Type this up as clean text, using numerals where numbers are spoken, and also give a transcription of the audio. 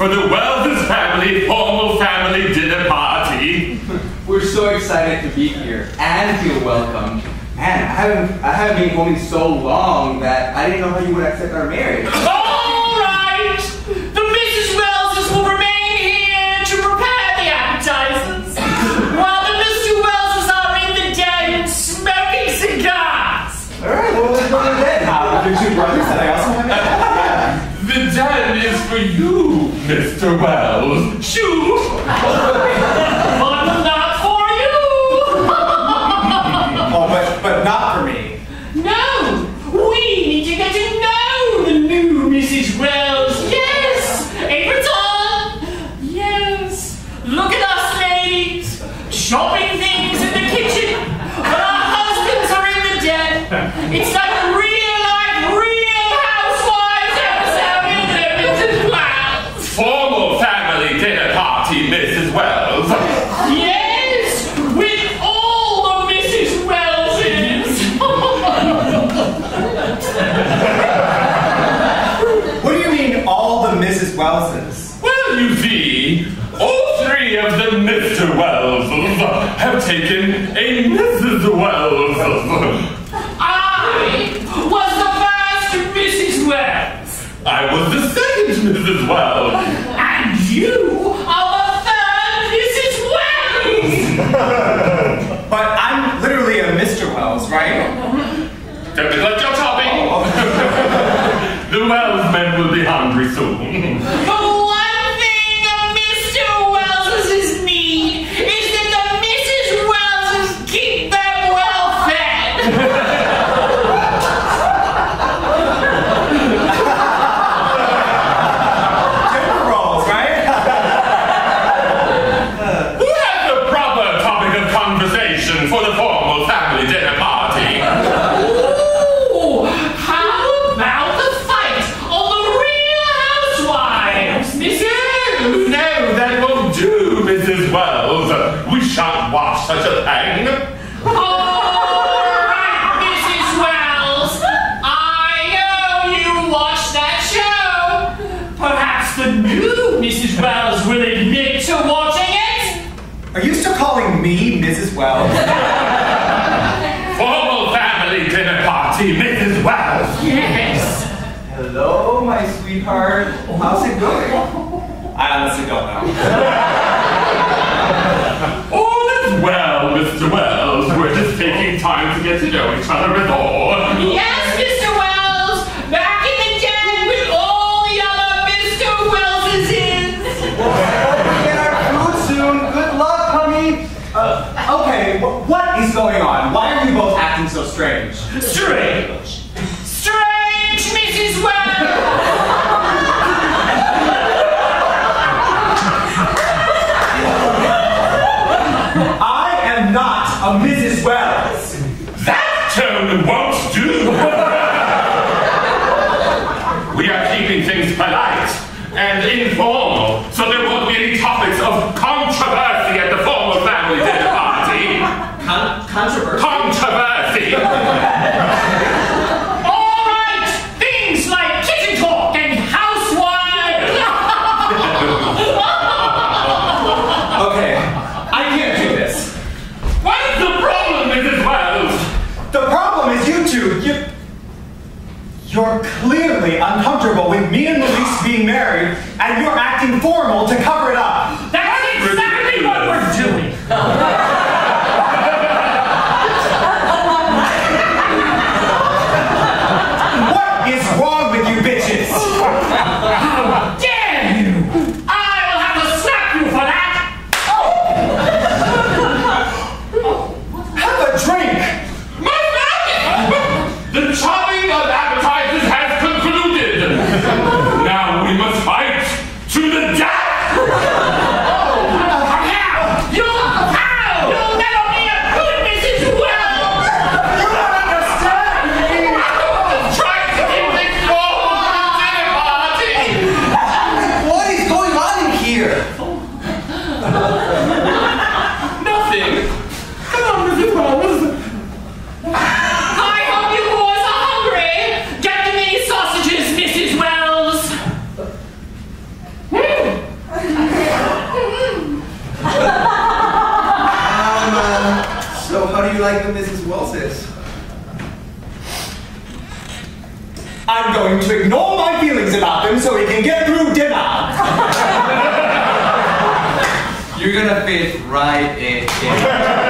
for the Wells' family formal family dinner party. We're so excited to be here and feel welcome. Man, I haven't been home in so long that I didn't know how you would accept our marriage. All right! The Mrs. Wellses will remain here to prepare the appetizers, while the Mr. Wellses are in the den smoking cigars. All right, well, let's go to the den. Your two brothers that I also have. The den is for you, Mr. Wells. Shoo! But not for you! Oh, but not for me. No! We need to get to know the new Mrs. Wells. Yes! Aprons on! Yes! Look at us, ladies! Chopping things in the kitchen, but our husbands are in the den. It's like a real-life, Real Housewives episode, isn't it, Mrs. Wells? Formal family dinner party, Mrs. Wells. Yes! With all the Mrs. Wellses! What do you mean, all the Mrs. Wellses? Well, you see, all three of the Mr. Wellses have taken a Mrs. Wells. I was the first Mrs. Wells. I was the second Mrs. Wells. And you are the third Mrs. Wells. But I'm literally a Mr. Wells, right? Don't neglect your chopping. The Wells men will be hungry soon. The one thing the Mr. Wellses need is that the Mrs. Wellses keep them well fed. Dinner rolls, right? Who has the proper topic of conversation for the formal family dinner party? Ooh, how about the fight on the Real Housewives, Mrs.? No, that won't do, Mrs. Wells. We shan't watch such a thing. All right, Mrs. Wells. I know you watched that show. Perhaps the new Mrs. Wells will admit to watching it. Are you still calling me Mrs. Wells? Formal family dinner party, Mrs. Wells. Yes. Hello, my sweetheart. How's it going? I honestly don't know. All is well, Mr. Wells. We're just taking time to get to know each other is all. Yes, Mr. Wells. Back in the den with all the other Mr. Wellses in. We'll get our food soon. Good luck, honey. Okay, what is going on? Why are you both acting so strange? Strange. Strange, Mrs. Wells. I am not a Mrs. Wells. That tone won't do. We are keeping things polite and informal, so there won't be any topics of controversy at the formal family dinner party. Controversy. Controversy. All right, things like kitchen talk and housewives. Okay, I can't do this. What's the problem, Mrs. Wells? The problem is you two. You're clearly uncomfortable with me and Luis being married, and you're acting formal to cover it up. That's exactly what we're doing. What is wrong with you bitches? How dare you! I will have to slap you for that. Have a drink. My friend! The chopping of appetizers has concluded. Now we must fight to the death. Now, you'll have How do you like the Mrs. Wellses? I'm going to ignore my feelings about them so we can get through dinner. You're gonna fit right in.